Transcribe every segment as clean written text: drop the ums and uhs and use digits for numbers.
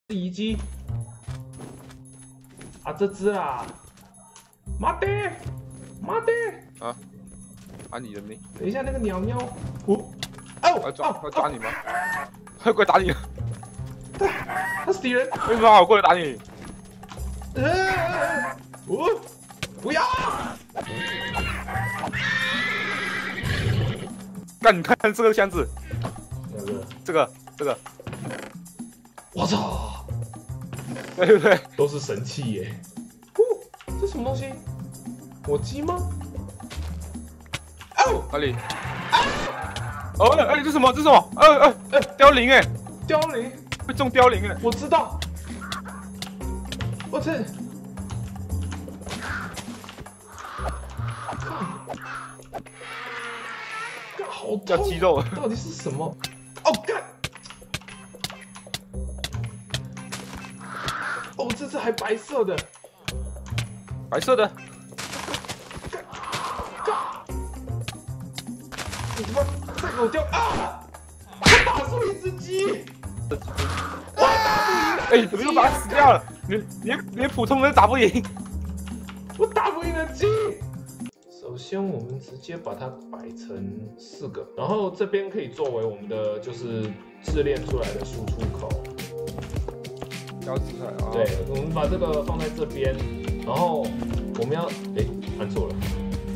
遗迹啊，这只啦，妈的，妈的！ 啊你的命！ 等一下，那个鸟喵，要抓你吗？快过来打你！ 他是敌人！ 为什么我过来打你？ 不要！ 干，你看这个箱子，这个， 我操！ 对不对？ 都是神器耶！这什么东西？火鸡吗？ 哪里？这什么？这什么？凋零哎！ 凋零会中凋零哎！ 我知道。我这，好叫肌肉， 到底是什么？哦干！哦，这只还白色的， 白色的。 你他妈再给我掉啊！我打出一只鸡，我打不赢！ 怎么又把它死掉了？连普通人打不赢， 我打不赢的鸡。首先，我们直接把它摆成4个，然后这边可以作为我们的就是冶炼出来的输出口。 标志出来啊！ 对，我们把这个放在这边，然后我们要按错了，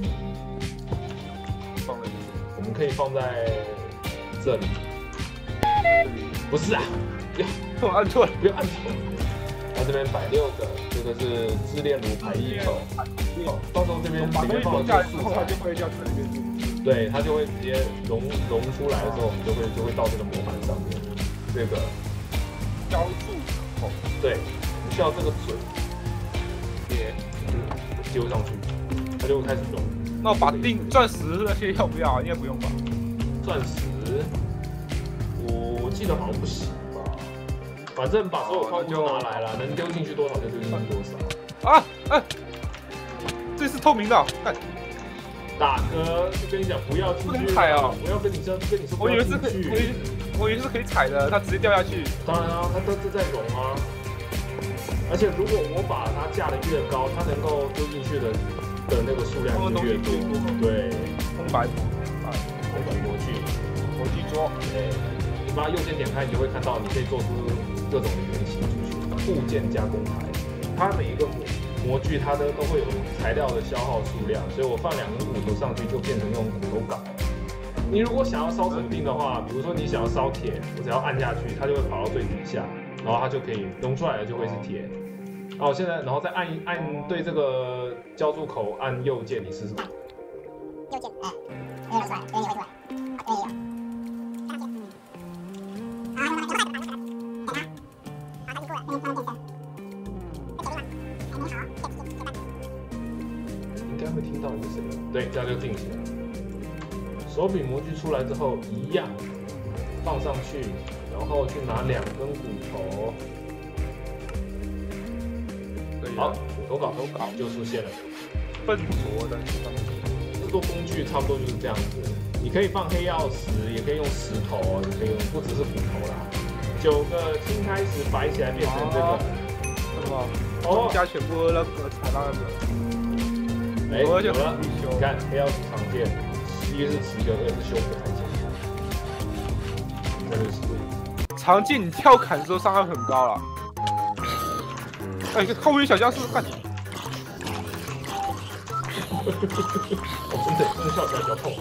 放了一个， 我们可以放在这里。不是啊，不要我按错了， 不要按错。它这边摆6个，这个是冶炼炉排一口。到时候这边里面放的素材， 就会掉成一个。 对，它就会直接溶出来的时候，我们就会到这个模板上面。这个浇筑口， 对，我们需要这个嘴也丢上去，它就会开始溶。 那我把钻石那些要不要？应该不用吧？ 钻石，我记得好像不行吧。反正把所有矿物都拿来了，能丢进去多少就丢进去多少。 这是透明的，看。 大哥，就跟你讲，不要进去， 不能踩啊！ 我要跟你说， 我以为是可以，我以为是可以踩的，它直接掉下去。 当然啊，它都是在溶啊。而且如果我把它架得越高，它能够丢进去的那个数量就越多。对， 空白模具桌。 你把右键点开，你就会看到你可以做出各种的原型出去。部件加工台，它每一个模具它都会有材料的消耗数量，所以我放2根骨头上去就变成用骨头搞。你如果想要烧成冰的话，比如说你想要烧铁，我只要按下去，它就会跑到最底下，然后它就可以溶出来的就会是铁。好，现在然后再按对这个浇筑口按右键，你试试。 右键，没有出来，这边也会出来，这边也有。 应该会听到一个声音，对，这样就定型了。手柄模具出来之后，一样放上去，然后去拿2根骨头。好，骨头稿就出现了。 笨拙的制作工具差不多就是这样子。你可以放黑曜石，也可以用石头，也可以用不只是骨头啦。9个青开石摆起来变成这个。 什么？加全部那个踩到那个。 有了，你看黑曜石常见，一是持有，2是修复台前。这就是常见，你跳砍的时候伤害很高了。后面小僵尸看。 真的笑起来比较痛。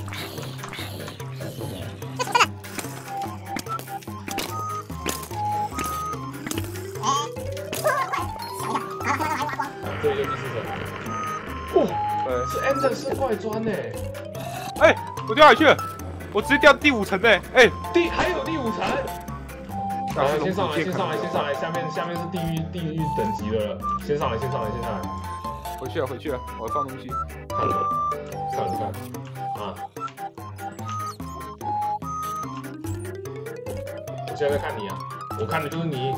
这个就是什么？是 Ender 是怪砖呢。 我掉下去了，我直接掉第5层呢。 还有第5层。来，先上来，下面是地狱等级的了。先上来。 回去了，我要放东西。 看啊！我现在在看你啊，我看的就是你。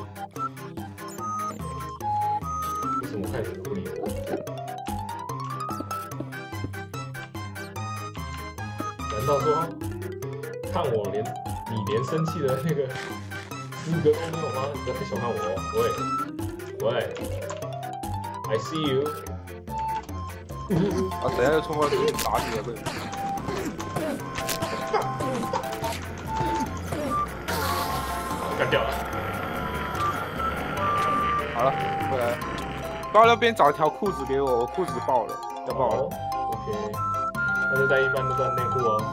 为什么我看你不理我？难道说看我你连生气的那个资格都没有吗？你不要太小看我哦。喂，I see you。 啊，等下就冲过去打你了，对。 干掉了。 好了，回来了。到那边找一条裤子给我，我裤子爆了，要爆了。 OK， 那就带一般的断内裤哦。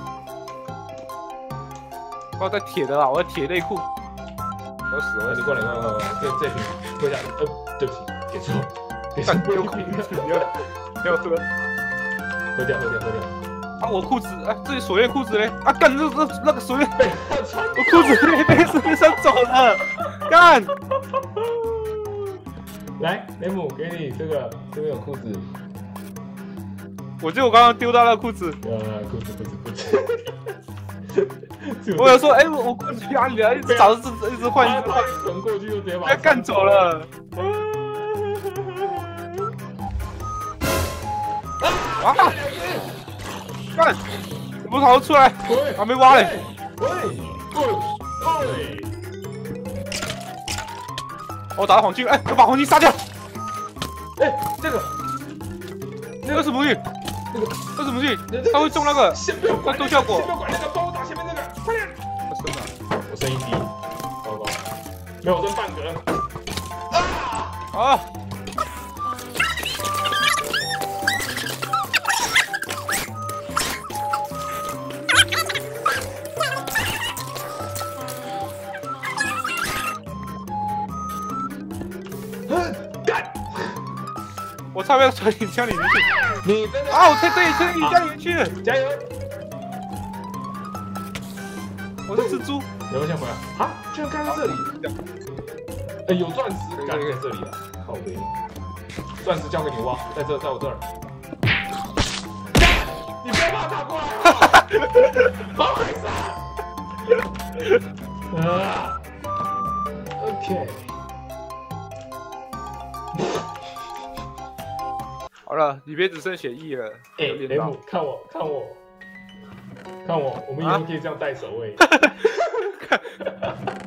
哦，在铁的啦，我在铁内裤。我死了！ 你过来，这瓶喝下，对不起，给错，给错， 没有裤子，不要喝， 喝掉。 啊，我裤子，啊，这里锁链裤子嘞，啊，干，那个锁链被我裤子被锁链上走了，干！ 来，雷姆，给你这个，这边有裤子。 我记得我刚刚丢到那裤子。 裤子。 我有说，哎，我裤子去哪里了？一直找，一直换， 滚过去就直接把他干走了。啊！干！怎么逃出来？还没挖嘞。我打到黄金，哎，要把黄金杀掉。 哎，这个那是武器，那是武器，他会中那个，会做效果。 先不要管那个，帮我打前面那个，快点！ 我升了， 我升一滴，糟糕，没有升半格。 啊！我差点从你家里面去， 你真的啊！我才对，从你家里面去， 加油！ 我是蜘蛛， 有没有先回来？啊，居然盖在这里！哎，有钻石盖在这里啊！靠背，钻石交给你挖，在我这儿。你不要把他打过来！不好意思啊。OK。 好了，里边只剩血液了。 哎，雷姆，看我，我们以后可以这样带守卫。